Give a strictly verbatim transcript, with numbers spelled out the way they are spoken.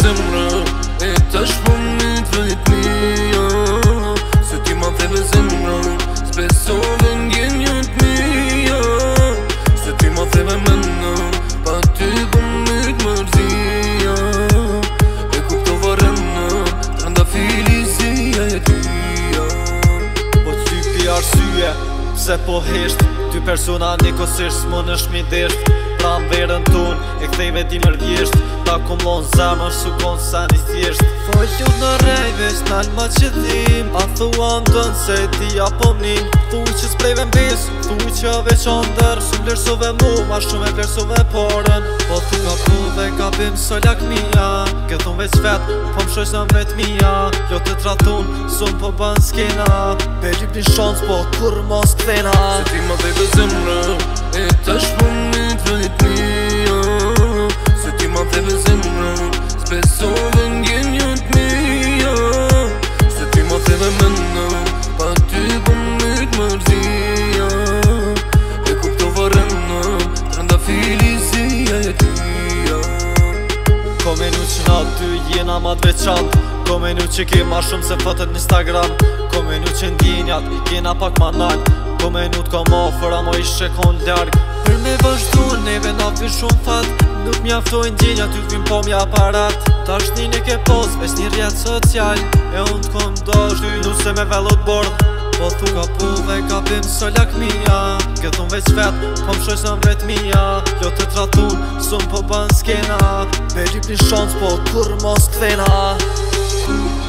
zemra E tash po mnet vëllit mija Se ti ma theve zemra S'besove n'gjenjët mija Se ti ma theve menna Pa ty po mnet mërzia E kuptova rëna Tranda filizia e tia Po ty pi arsye Pse po hesht Ty persona nikosisht s'mon është mi desht Pra më verën ton E kthejve di mërdjesht Ta kum lon zemër su kon sa një thjesht Folju në rej veç nalë ma që dhim A thua ndën se ti apo mnin Thu që s'prejve mbes Thu që veç ndër Su vlerësove mu ma shumë e vlerësove porën Po thu ka pu dhe ka bim so lakmia Këthun veç vet Po më shojsh në vret mia Jo të tratun Sun po bën skena Be gjip një shans po kur mos kthena Se ti ma theve zemra E tash po mnet vëllit mija Se ti ma theve zemra S'besove n'gjenjët mija Se ti ma theve menna Pa ty po mnet mërzia E kuptova rëna Tranda filizia e tia Ko menu që na ty jena ma t'veçant Ko menu që ke ma shumë se fotet në Instagram Ko menu që ndjenjat i kena pak ma nalt Ko menu t'ka ma fëra ma ishe kon ljarg Për me vazhdu neve na vin shumë fat Nuk mjaftojnë ndjenjat ty vim po mja aparat Ta është një ke pos veç një rjetë social E unë t'kom dosh ty nuk se me vellot bord Po thu ka pu dhe ka bim so lakmia Këthun veç vet po më shojsh në vret mia Jo të tratun sun po bën skena Be gjip një shans po kur mos kthena